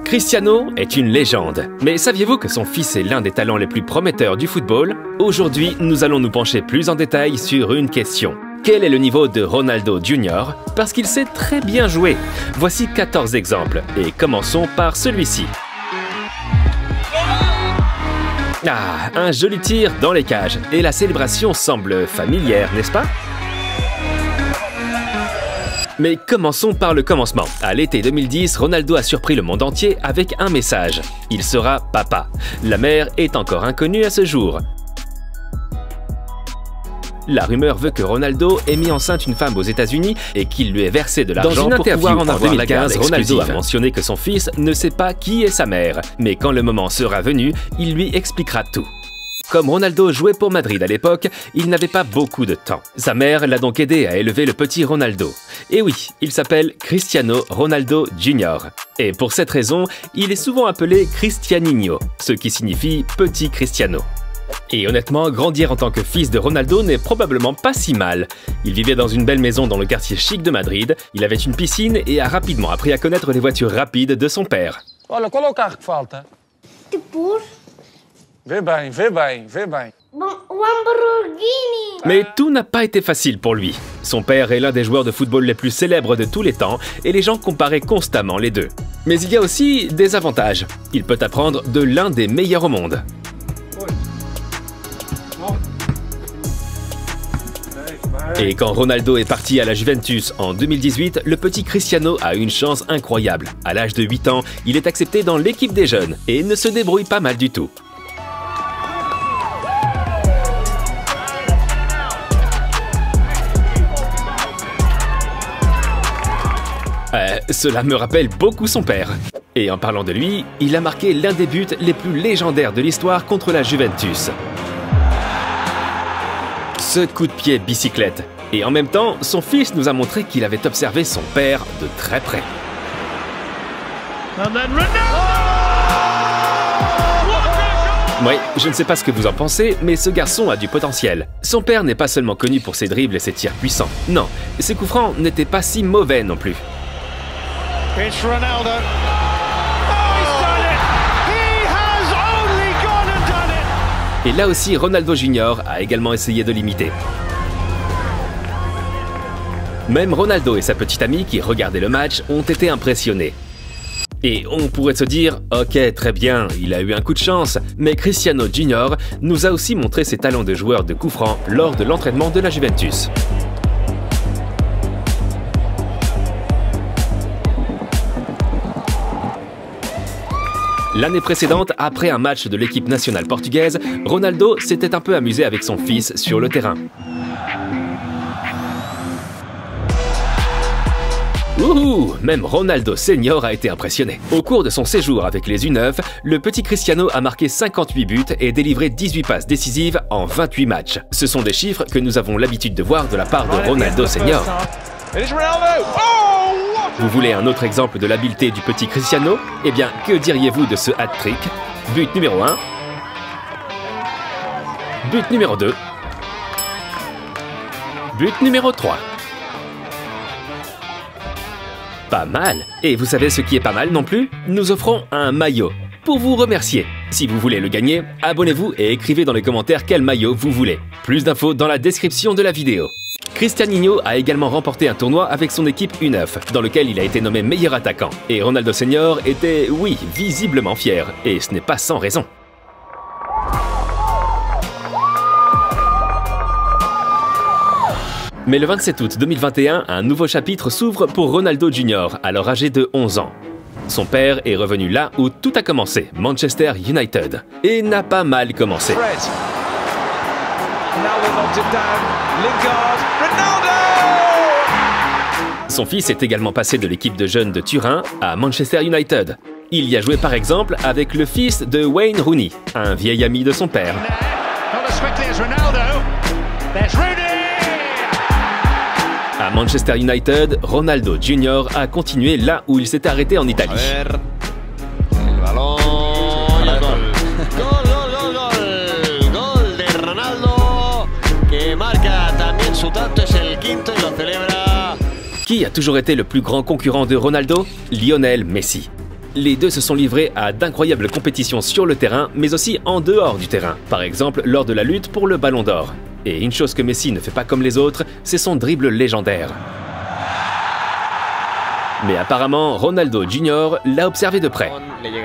Cristiano est une légende, mais saviez-vous que son fils est l'un des talents les plus prometteurs du football? Aujourd'hui, nous allons nous pencher plus en détail sur une question. Quel est le niveau de Ronaldo Jr? Parce qu'il sait très bien jouer. Voici 14 exemples, et commençons par celui-ci. Ah, un joli tir dans les cages, et la célébration semble familière, n'est-ce pas? Mais commençons par le commencement. À l'été 2010, Ronaldo a surpris le monde entier avec un message. Il sera papa. La mère est encore inconnue à ce jour. La rumeur veut que Ronaldo ait mis enceinte une femme aux États-Unis et qu'il lui ait versé de l'argent pour pouvoir en avoir la garde exclusive. Ronaldo a mentionné que son fils ne sait pas qui est sa mère, mais quand le moment sera venu, il lui expliquera tout. Comme Ronaldo jouait pour Madrid à l'époque, il n'avait pas beaucoup de temps. Sa mère l'a donc aidé à élever le petit Ronaldo. Et oui, il s'appelle Cristiano Ronaldo Jr. Et pour cette raison, il est souvent appelé Cristianinho, ce qui signifie petit Cristiano. Et honnêtement, grandir en tant que fils de Ronaldo n'est probablement pas si mal. Il vivait dans une belle maison dans le quartier chic de Madrid, il avait une piscine et a rapidement appris à connaître les voitures rapides de son père. Olha, qual é o carro que falta? Tipo, Vê bem, vê bem, vê bem. o Lamborghini. Mais tout n'a pas été facile pour lui. Son père est l'un des joueurs de football les plus célèbres de tous les temps et les gens comparaient constamment les deux. Mais il y a aussi des avantages. Il peut apprendre de l'un des meilleurs au monde. Et quand Ronaldo est parti à la Juventus en 2018, le petit Cristiano a une chance incroyable. À l'âge de 8 ans, il est accepté dans l'équipe des jeunes et ne se débrouille pas mal du tout. Cela me rappelle beaucoup son père. Et en parlant de lui, il a marqué l'un des buts les plus légendaires de l'histoire contre la Juventus. Ce coup de pied bicyclette. Et en même temps, son fils nous a montré qu'il avait observé son père de très près. Oui, je ne sais pas ce que vous en pensez, mais ce garçon a du potentiel. Son père n'est pas seulement connu pour ses dribbles et ses tirs puissants. Non, ses coups francs n'étaient pas si mauvais non plus. It's Ronaldo. Oh, he's done it! He has only gone and done it! Et là aussi, Ronaldo Jr. a également essayé de l'imiter. Même Ronaldo et sa petite amie qui regardaient le match ont été impressionnés. Et on pourrait se dire, ok, très bien, il a eu un coup de chance, mais Cristiano Jr. nous a aussi montré ses talents de joueur de coups francs lors de l'entraînement de la Juventus. L'année précédente, après un match de l'équipe nationale portugaise, Ronaldo s'était un peu amusé avec son fils sur le terrain. Ouhou, même Ronaldo Senior a été impressionné. Au cours de son séjour avec les U9, le petit Cristiano a marqué 58 buts et délivré 18 passes décisives en 28 matchs. Ce sont des chiffres que nous avons l'habitude de voir de la part de Ronaldo Senior. Vous voulez un autre exemple de l'habileté du petit Cristiano? Eh bien, que diriez-vous de ce hat-trick? But numéro 1. But numéro 2. But numéro 3. Pas mal. Et vous savez ce qui est pas mal non plus? Nous offrons un maillot pour vous remercier. Si vous voulez le gagner, abonnez-vous et écrivez dans les commentaires quel maillot vous voulez. Plus d'infos dans la description de la vidéo. Cristianinho a également remporté un tournoi avec son équipe U9, dans lequel il a été nommé meilleur attaquant. Et Ronaldo Senior était, oui, visiblement fier. Et ce n'est pas sans raison. Mais le 27 août 2021, un nouveau chapitre s'ouvre pour Ronaldo Jr., alors âgé de 11 ans. Son père est revenu là où tout a commencé, Manchester United. Et n'a pas mal commencé. Son fils est également passé de l'équipe de jeunes de Turin à Manchester United. Il y a joué par exemple avec le fils de Wayne Rooney, un vieil ami de son père. À Manchester United, Ronaldo Jr. a continué là où il s'est arrêté en Italie. Qui a toujours été le plus grand concurrent de Ronaldo? Lionel Messi. les deux se sont livrés à d'incroyables compétitions sur le terrain, mais aussi en dehors du terrain. Par exemple, lors de la lutte pour le Ballon d'Or. Et une chose que Messi ne fait pas comme les autres, c'est son dribble légendaire. Mais apparemment, Ronaldo Jr. l'a observé de près.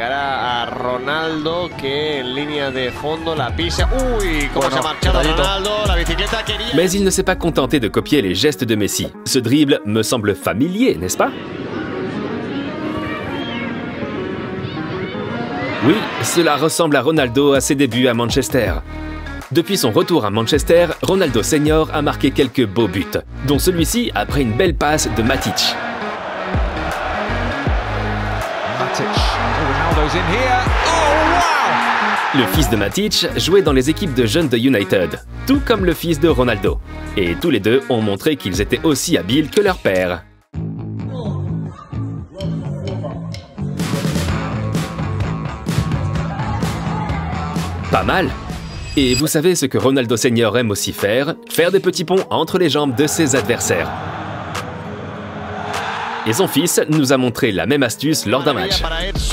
Mais il ne s'est pas contenté de copier les gestes de Messi. Ce dribble me semble familier, n'est-ce pas? Oui, cela ressemble à Ronaldo à ses débuts à Manchester. Depuis son retour à Manchester, Ronaldo Senior a marqué quelques beaux buts, dont celui-ci après une belle passe de Matic. Le fils de Matic jouait dans les équipes de jeunes de United, tout comme le fils de Ronaldo. Et tous les deux ont montré qu'ils étaient aussi habiles que leur père. Pas mal. Et vous savez ce que Ronaldo Senior aime aussi faire? Faire des petits ponts entre les jambes de ses adversaires. Et son fils nous a montré la même astuce lors d'un match.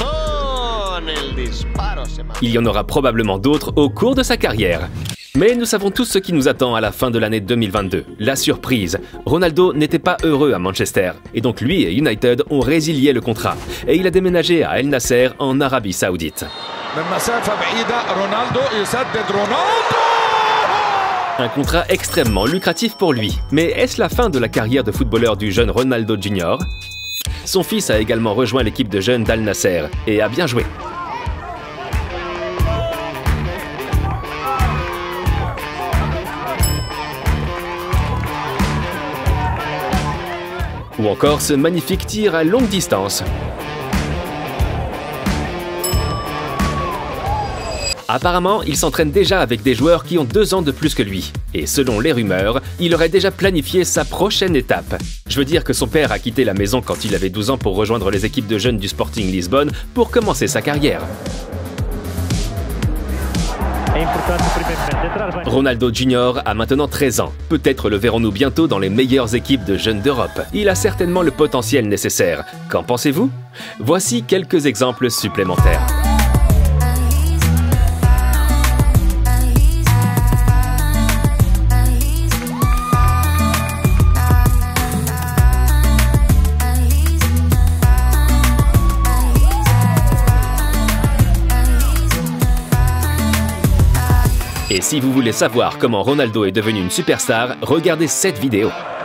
Il y en aura probablement d'autres au cours de sa carrière. Mais nous savons tous ce qui nous attend à la fin de l'année 2022. La surprise. Ronaldo n'était pas heureux à Manchester. Et donc lui et United ont résilié le contrat. Et il a déménagé à El Nasser en Arabie Saoudite. Un contrat extrêmement lucratif pour lui. Mais est-ce la fin de la carrière de footballeur du jeune Ronaldo Jr.? Son fils a également rejoint l'équipe de jeunes d'Al Nasser et a bien joué. Ou encore ce magnifique tir à longue distance. Apparemment, il s'entraîne déjà avec des joueurs qui ont 2 ans de plus que lui. Et selon les rumeurs, il aurait déjà planifié sa prochaine étape. Je veux dire que son père a quitté la maison quand il avait 12 ans pour rejoindre les équipes de jeunes du Sporting Lisbonne pour commencer sa carrière. Ronaldo Jr. a maintenant 13 ans. Peut-être le verrons-nous bientôt dans les meilleures équipes de jeunes d'Europe. Il a certainement le potentiel nécessaire. Qu'en pensez-vous? Voici quelques exemples supplémentaires. Et si vous voulez savoir comment Ronaldo est devenu une superstar, regardez cette vidéo.